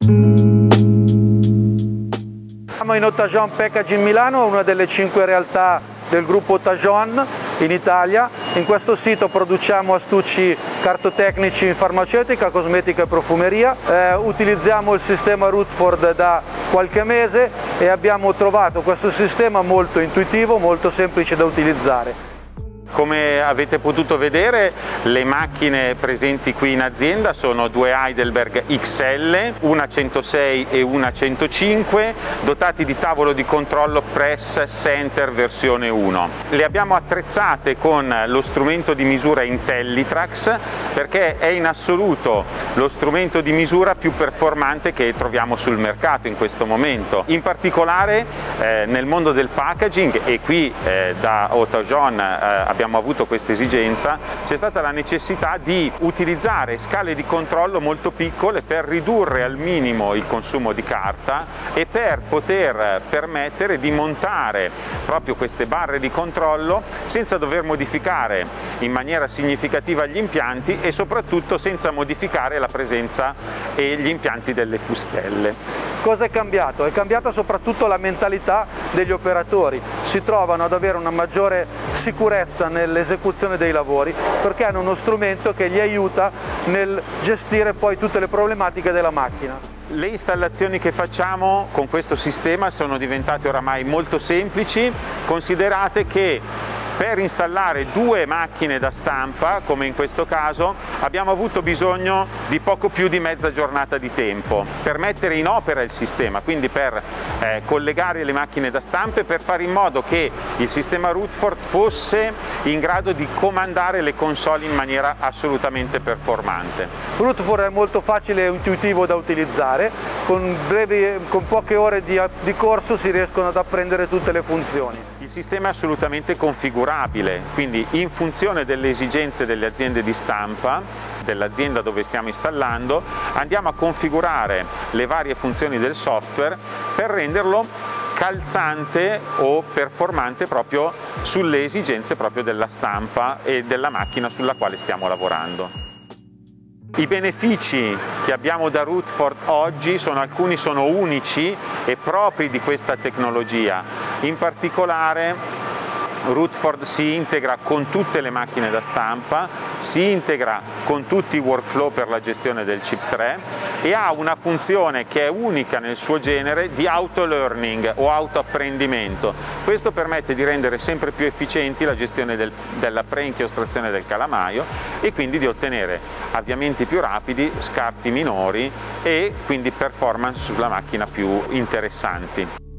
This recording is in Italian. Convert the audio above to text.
Siamo in Otajon Packaging Milano, una delle 5 realtà del gruppo Otajon in Italia. In questo sito produciamo astucci cartotecnici in farmaceutica, cosmetica e profumeria. Utilizziamo il sistema Rutherford da qualche mese e abbiamo trovato questo sistema molto intuitivo, molto semplice da utilizzare. Come avete potuto vedere, le macchine presenti qui in azienda sono due Heidelberg XL, una 106 e una 105, dotati di tavolo di controllo Press Center versione 1. Le abbiamo attrezzate con lo strumento di misura IntelliTrax perché è in assoluto lo strumento di misura più performante che troviamo sul mercato in questo momento. In particolare nel mondo del packaging, e qui da Otajon abbiamo avuto questa esigenza, c'è stata la necessità di utilizzare scale di controllo molto piccole per ridurre al minimo il consumo di carta e per poter permettere di montare proprio queste barre di controllo senza dover modificare in maniera significativa gli impianti e soprattutto senza modificare la presenza e gli impianti delle fustelle. Cosa è cambiato? È cambiata soprattutto la mentalità degli operatori. Si trovano ad avere una maggiore sicurezza nell'esecuzione dei lavori perché hanno uno strumento che gli aiuta nel gestire poi tutte le problematiche della macchina. Le installazioni che facciamo con questo sistema sono diventate oramai molto semplici. Considerate che per installare 2 macchine da stampa, come in questo caso, abbiamo avuto bisogno di poco più di mezza giornata di tempo per mettere in opera il sistema, quindi per collegare le macchine da stampa e per fare in modo che il sistema Rutherford fosse in grado di comandare le console in maniera assolutamente performante. Rutherford è molto facile e intuitivo da utilizzare, con poche ore di corso si riescono ad apprendere tutte le funzioni. Il sistema è assolutamente configurabile, quindi in funzione delle esigenze delle aziende di stampa, dell'azienda dove stiamo installando, andiamo a configurare le varie funzioni del software per renderlo calzante o performante proprio sulle esigenze proprio della stampa e della macchina sulla quale stiamo lavorando. I benefici che abbiamo da Rutherford oggi alcuni sono unici e propri di questa tecnologia. In particolare Rutherford si integra con tutte le macchine da stampa, si integra con tutti i workflow per la gestione del chip 3 e ha una funzione che è unica nel suo genere di auto-learning o autoapprendimento. Questo permette di rendere sempre più efficienti la gestione della pre-inchiostrazione del calamaio e quindi di ottenere avviamenti più rapidi, scarti minori e quindi performance sulla macchina più interessanti.